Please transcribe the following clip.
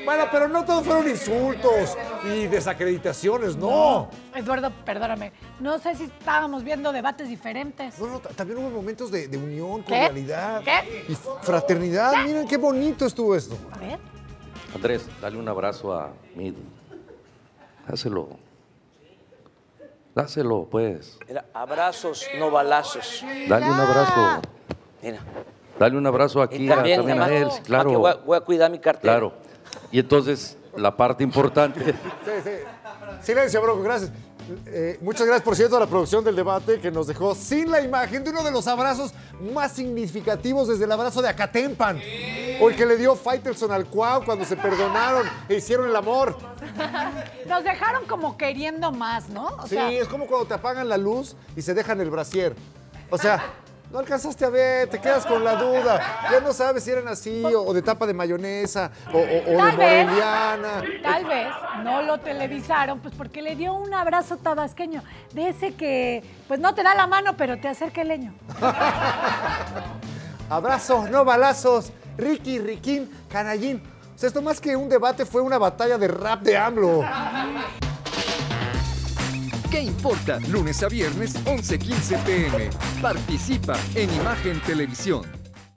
Bueno, pero no todos fueron insultos y desacreditaciones, no. Eduardo, perdóname. No sé si estábamos viendo debates diferentes. No, también hubo momentos de unión, ¿Qué? cordialidad. ¿Qué? Y fraternidad. ¿Qué? Miren qué bonito estuvo esto. A ver. Andrés, dale un abrazo a Mid. Dáselo. Dáselo, pues. Era abrazos, no balazos. Dale un abrazo. Mira. Dale un abrazo aquí Y también, también a además, él, sí, claro. Voy a cuidar mi cartera. Claro. Y entonces, la parte importante. Sí. Silencio, Bronco, gracias. Muchas gracias, por cierto, a la producción del debate que nos dejó sin la imagen de uno de los abrazos más significativos desde el abrazo de Acatempan. O el que le dio Faitelson al Cuau cuando se perdonaron e hicieron el amor. Nos dejaron como queriendo más, ¿no? O sea, Es como cuando te apagan la luz y se dejan el brasier. O sea, no alcanzaste a ver, te quedas con la duda. Ya no sabes si eran así o de tapa de mayonesa o de moreliana. Tal vez no lo televisaron, pues porque le dio un abrazo tabasqueño. De ese que, pues no te da la mano, pero te acerca el leño. Abrazos, no balazos. Ricky, Riquín, Canallín. O sea, esto más que un debate fue una batalla de rap de AMLO. ¿Qué importa? Lunes a viernes, 11:15 p.m. Participa en Imagen Televisión.